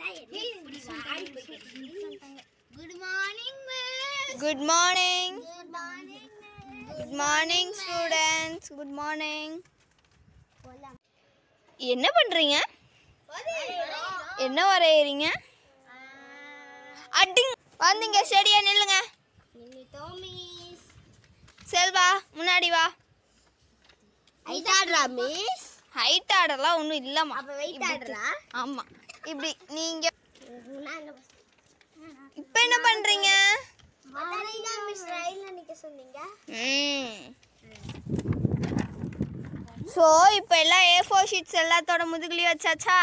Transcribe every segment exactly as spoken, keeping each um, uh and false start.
Good morning, miss. Good morning. Good morning. Good morning, students. Good morning. என்ன பண்றீங்க? என்ன வரையறீங்க? அடி வந்தீங்க சரியா நில்லுங்க. நில்லுதோம் மிஸ். செல்வா முன்னாடி வா. ஹைட் ஆடுறா மிஸ். ஹைட் ஆடலாம் ஒண்ணும் இல்லம்மா. அப்ப வெயிட் ஆடுறா? ஆமா. இப்படி நீங்க இப்போ என்ன பண்றீங்க? அதானே மிஸ் ரயில்ல நிக்க சொன்னீங்க. ம். சோ இப்போ எல்லாம் ஏ ஃபோர் ஷீட்ஸ் எல்லாத்தோட முதுகுலயும் வச்சாச்சா?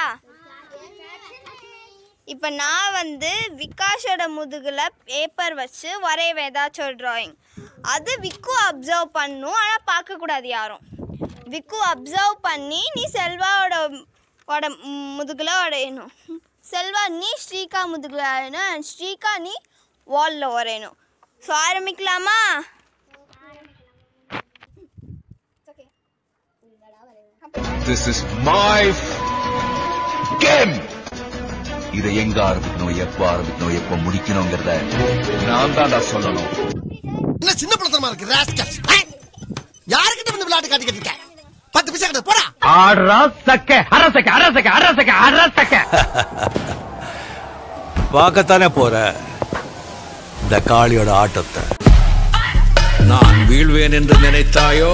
இப்போ நான் வந்து விகாஷோட முதுகுல பேப்பர் வச்சு வரைவேன் ஏதாச்சும் ஒரு டிராயிங். அது விக்கு அப்சர்வ் பண்ணும், ஆனால் பார்க்கக்கூடாது யாரும். விக்கு அப்சர்வ் பண்ணி நீ செல்வாவோட முதுகுல வரையணும். செல்வா நீ ஸ்ரீகா முதுகுல வரையணும், ஸ்ரீகா நீ வாலில் வரையணும். ஸோ ஆரம்பிக்கலாமா? This is my game. இதை எங்க ஆரம்பிக்கணும், எப்ப ஆரம்பிக்கணும், எப்ப முடிக்கணும்ங்கறத நான் தான் சொல்லணும். என்ன சின்ன பழத்தமா இருக்கு ராஸ்கல். யார்கிட்ட வந்து விளையாட்டு காட்டிக்கிட்டு இருக்க? பத்து பைசா கிட்ட போடா. ஆடுறா சக்க அரசக்க அரசக்க அரசக்க அரசக்க. பார்க்கத்தானே போற இந்த காளியோட ஆட்டத்தை. நான் வீழ்வேன் என்று நினைத்தாயோ?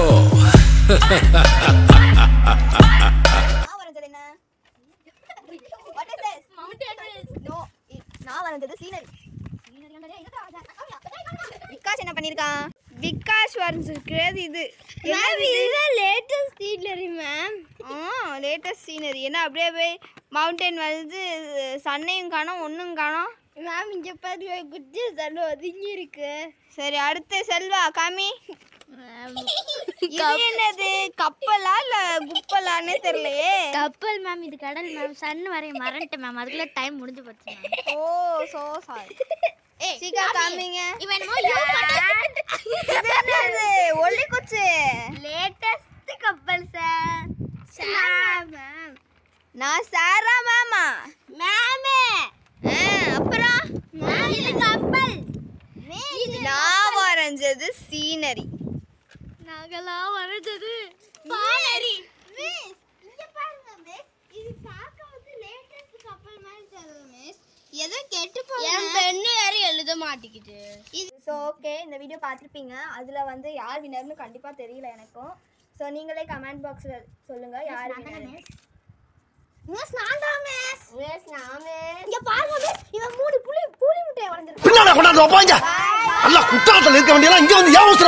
விகாஷ் என்ன பண்ணிருக்கான்? விகாஷ் வரைஞ்சிருக்கிறது இது லேட்டஸ்ட் சீனரி மேம். ஆ லேட்டஸ்ட் சீனரி. என்ன அப்படியே போய் மவுண்டன் வந்து சன்னையும் காணோம் ஒன்றும் காணோம். மேம் இங்க பாரு குட்டி சன்னு ஒதுங்கி இருக்கு. சரி அடுத்து செல்வா காமி. இது என்னது கப்பலா இல்ல குப்பலான்னு தெரியலையே. கப்பல் மேம், இது கடல் மேம். சன்னு வரைய மறந்துட்டேன் மேம், அதுக்குள்ள டைம் முடிஞ்சு போச்சு. Oh so sorry. ஏய் சீக்கிரம் காமிங்க. இவன் என்னமோ யூ பண்ணு. இது என்னது ஒல்லி குச்சி. லேட்டஸ்ட் கப்பல் சார். Sir ma'am. நான் சாரா மாமா. மேமே. அப்புறம் மேம் இது கப்பல். நான் வரைஞ்சது சீனரி. நாங்கலாம் வரைஞ்சது சீனரி. மிஸ் இங்க பாருங்க மிஸ், இது பார்க்கும்போது லேட்டஸ்ட் கப்பல் மாதிரி தெரியுது மிஸ். ஏதோ கெட்டு போகுது. என் பென்னு வேற எழுத மாட்டேங்குது. ஸோ ஓகே, இந்த வீடியோ பார்த்துருப்பீங்க. அதில் வந்து யார் வினர்னு கண்டிப்பாக தெரியல எனக்கும். ஸோ நீங்களே கமெண்ட் பாக்ஸில் சொல்லுங்கள் யார் வினர். மிஸ் நான் தான் மிஸ். மிஸ் நான் மிஸ். இங்க பாருங்க மிஸ், இவன் மூணு புளி புளி முட்டைய வளர்ந்திருக்கு. பின்னால கொண்டாந்து வைப்பாங்க. அல்ல குற்றாலத்துல இருக்க வேண்டியலாம் இங்க வந்து ஏன்